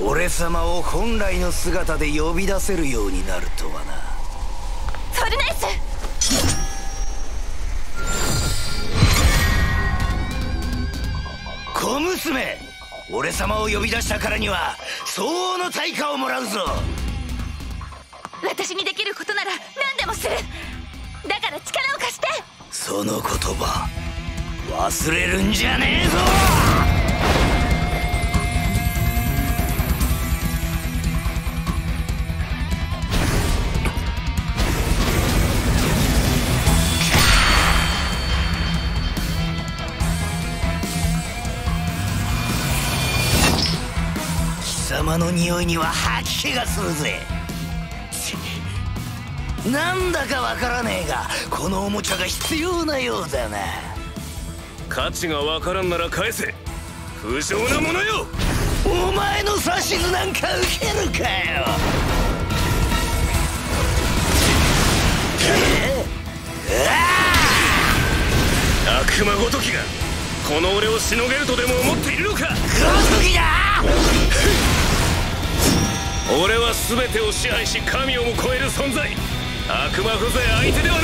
俺様を本来の姿で呼び出せるようになるとはな。 フォルナイス。 小娘、俺様を呼び出したからには相応の対価をもらうぞ。 私にできることなら何でもする。だから力を貸して。 その言葉忘れるんじゃねえぞ。貴様の匂いには吐き気がするぜ。なんだかわからねえがこのおもちゃが必要なようだな。 価値がわからんなら返せ。不浄なものよ。 お前の指図なんか受けるかよ。 悪魔ごときがこの俺をしのげるとでも思っているのか。 ごときだ。 俺は全てを支配し神をも超える存在。悪魔風情相手ではない。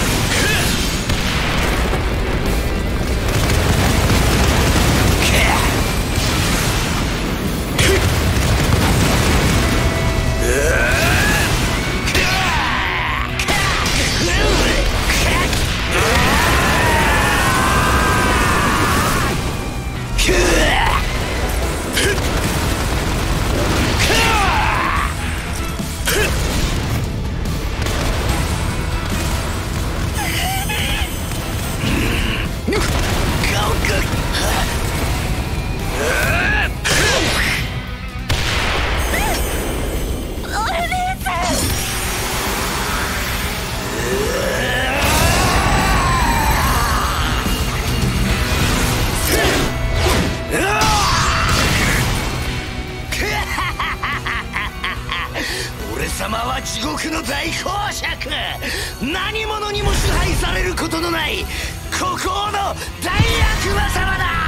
様は地獄の大公爵。何者にも支配されることのない孤高の大悪魔様だ。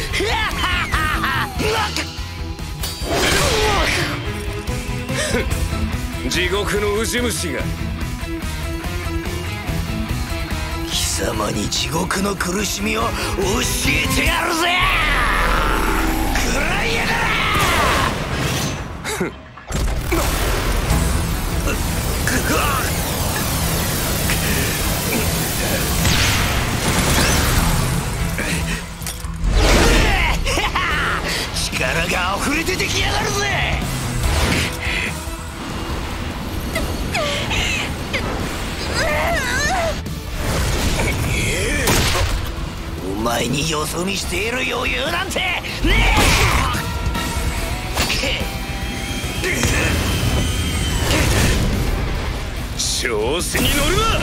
地獄のウジ虫が。 貴様に地獄の苦しみを教えてやるぜ。食らいやがれ。力が溢れ出てきやがるぜ。お前によそ見している余裕なんてねえ。 調子に乗るな。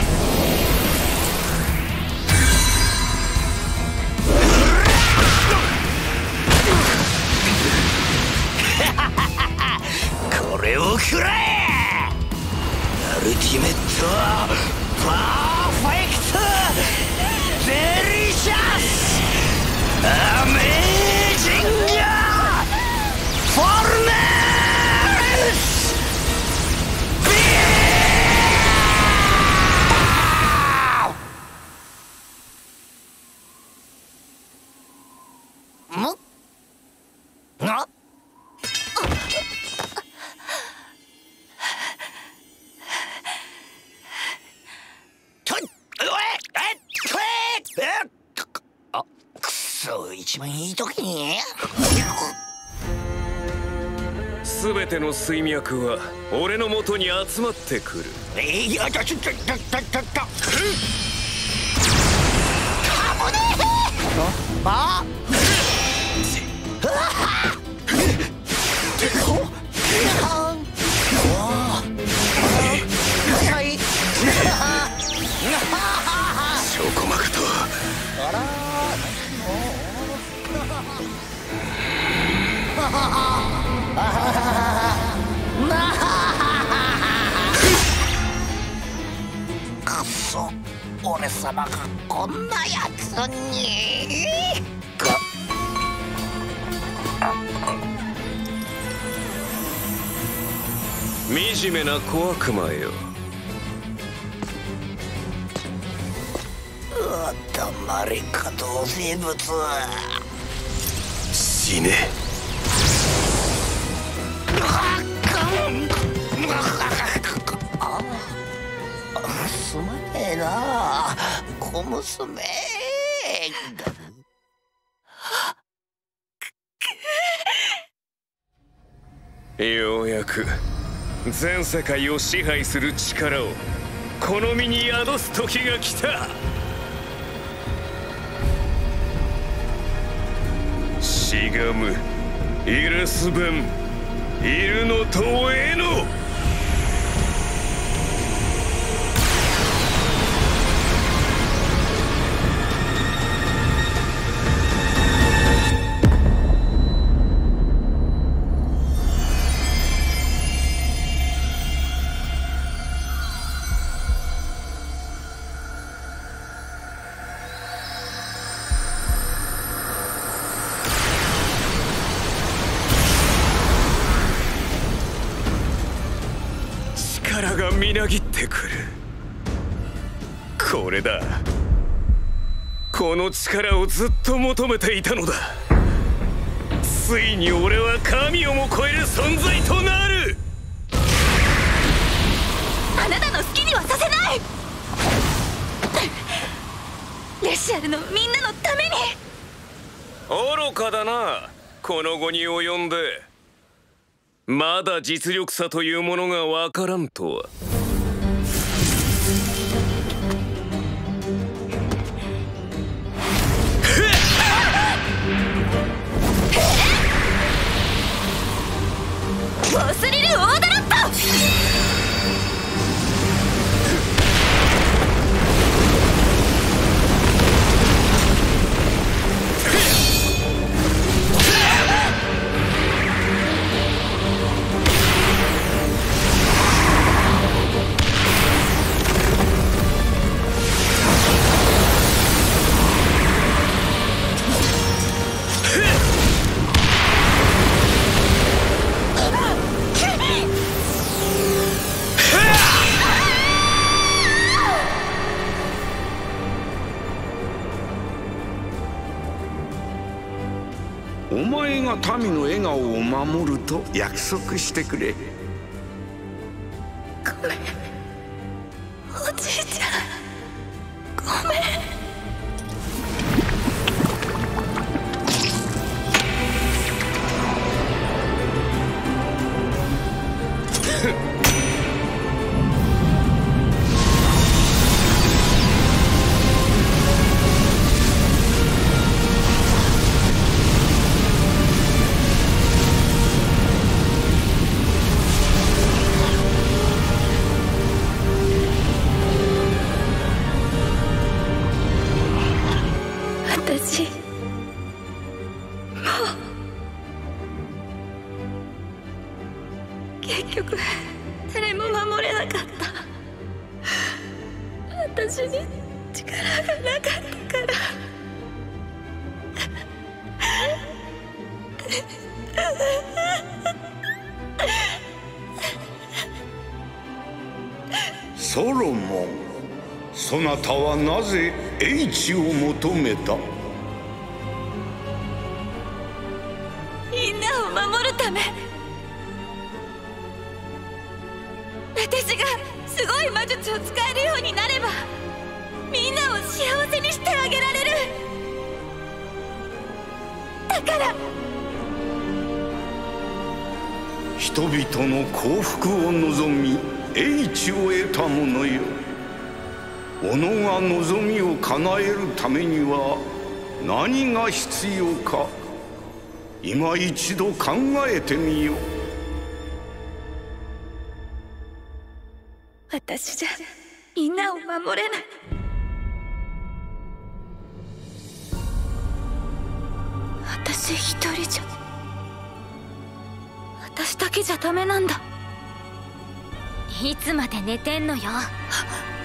これを食らえ。アルティメットパーフェクトデリシャスアメージングフォルネスビームな一番いい時に全ての水脈は俺の元に集まってくる。 いやちょ危ねえ。あ証拠膜とあらくそ、俺様がこんなやつに惨めな小悪魔よ。 黙れか同生物。 死ね。 すまねえな小娘。 ようやく全世界を支配する力をこの身に宿す時が来た。しがむイルス分イルの塔への。力がみなぎってくる。これだ。この力をずっと求めていたのだ。ついに俺は神をも超える存在となる。 あなたの好きにはさせない。レシアルのみんなのために。 愚かだな、この後に及んで。まだ実力差というものがわからんとは。 ボスリルオーダーラット。 お前が民の笑顔を守ると約束してくれ。 ごめんおじいちゃん、ごめん。私もう結局誰も守れなかった。私に力がなかったから。 ソロモン、そなたはなぜHを求めた？ みんなを守るため。私がすごい魔術を使えるようになればみんなを幸せにしてあげられる。だから人々の幸福を望みHを得た者よ。己が望みを叶えるためには何が必要か今一度考えてみよ。 私じゃみんなを守れない。私一人じゃ、私だけじゃダメなんだ。いつまで寝てんのよ。